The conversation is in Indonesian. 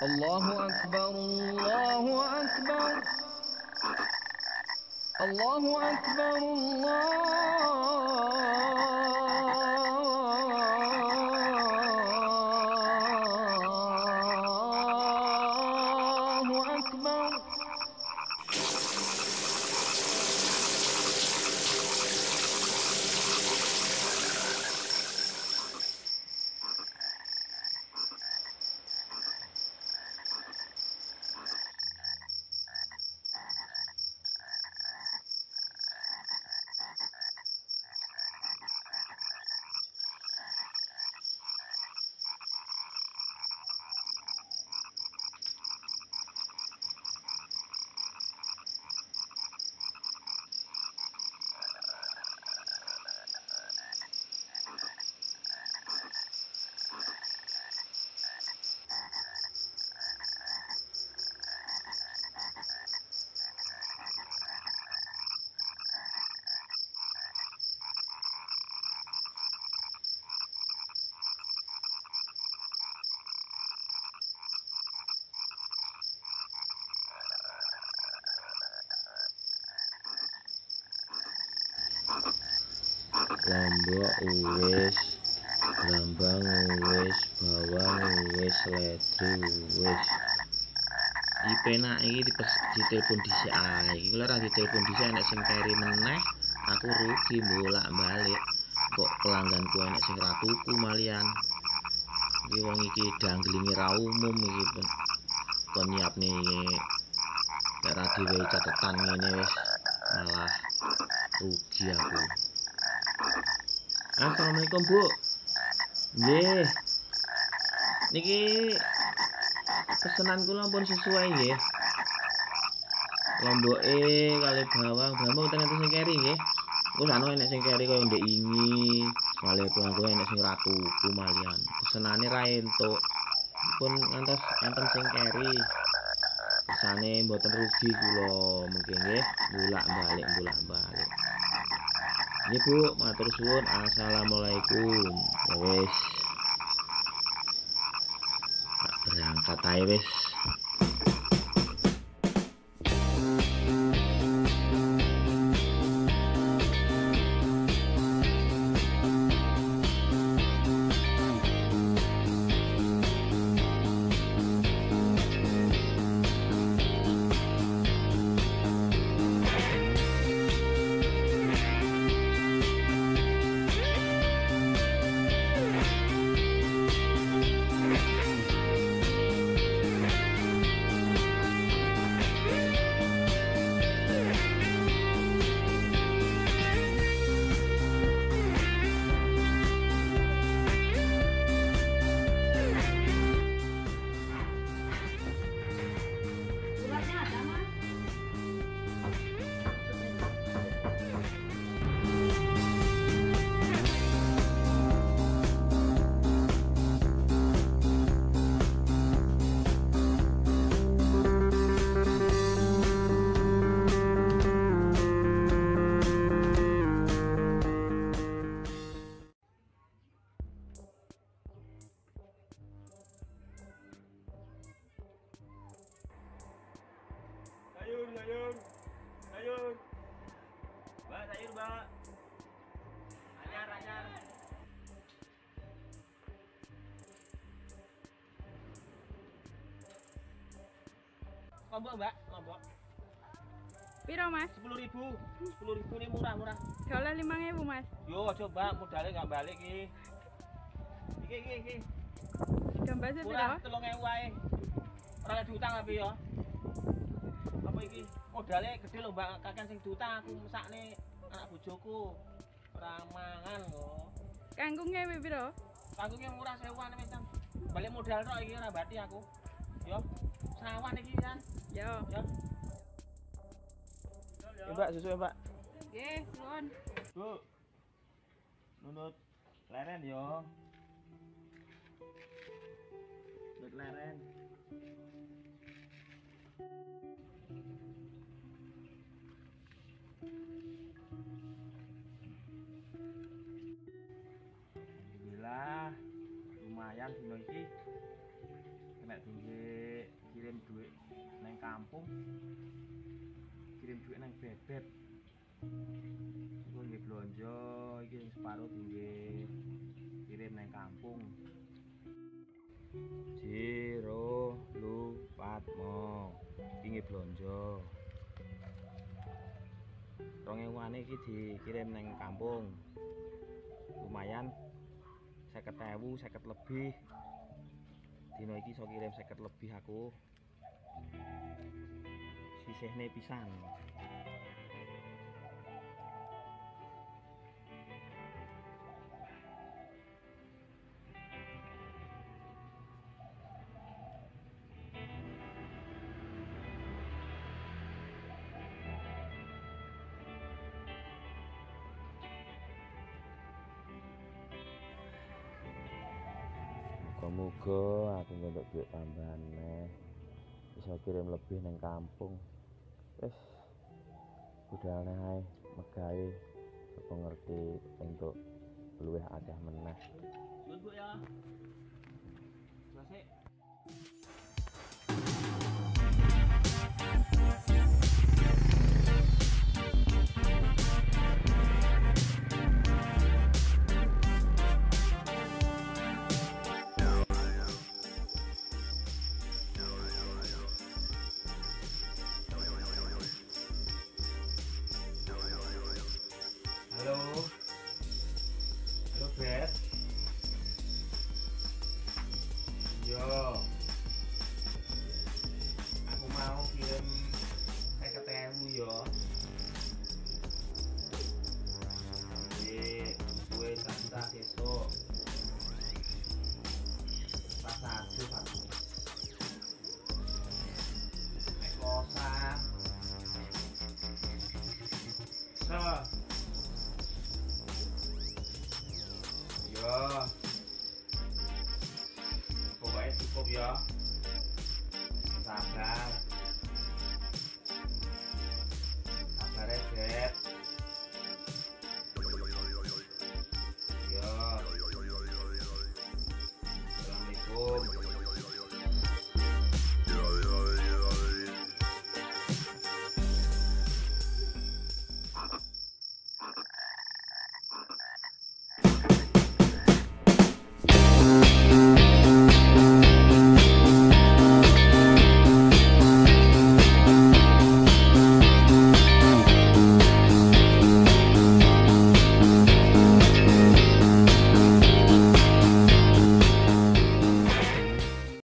Allahu Akbar, Allahu Akbar, Allahu Akbar, Allahu Akbar. Lombok wis, Brambang wis, Bawang wis, Sledri wis. Iki penak iki ditelepon dhisik ae. Iki lho ora ditelepon dhisik nek sing keri meneh, aku rugi bolak-balik. Kok pelangganku enek sing ra tuku malian. Iki wong iki danglingi ra umum iki pun. Kon nyiapne nek ra diwehi catetan ngene wis malah rugi aku. Assalamualaikum Bu. Nggih. Niki pesenan kula pun sesuai nggih. Lomboke kali bawang ternyata sing keri nggih. Engko sano enek sing keri kaya ndek ingi, kali bawang enek sing ra tuku malian. Pesenane ra entuk. Pun ngantos enten sing keri. Pesane mboten rugi kula mungkin nggih, bolak-balik. Ini Bu, matur suwun. Assalamualaikum. Ya wis. Tak berangkat ae wis. Sayur. Mbak, sayur, Mbak. Anyar. Lombok, Mbak, lombok. Piro Mas? 10.000. 10.000 ini murah. Dolar 5.000 Mas. Yo, coba modalnya nggak balik iki. Iki. Gambar piro? Murah 3.000 ae. Ora ada diutang tapi ya. Apa iki? Modalnya gede lho, Mbak. Kakek sing diutang aku mesakne anak bojoku. Ora mangan kok. Kangkungnya piro? Kangkungnya murah 1.000-an wis, Tan. Balik modal tok iki ora bati aku. Yo. Sawan iki, Tan. Yo. Mbak, susu ya, Mbak. Nggih, nuwun. Bu. Nunut leren yo. Nunut leren. Alhamdulillah lumayan dino iki kena tinggi Kirim duit nang bebek. Gue nggih blonjo iki separuh tinggi kirim nang kampung. Jiro lu Patmo iki nggih blonjo. 2000-an iki dikirim nang kampung. Lumayan 50.000, 50 lebih. Dino iki iso kirim 50 lebih aku. Sisihne pisan. Muga aku ngentuk duit tambahan neh. Bisa kirim lebih nang kampung. Wis budal neh ae megawe apa ngerti entuk luwih akeh meneh. Sun Bu ya. Selesai. Halo. Halo, Bet. Yo. Aku mau kirim 50.000 yo. Jadi, gue tak esok. Pas satu aku. Kosan. So.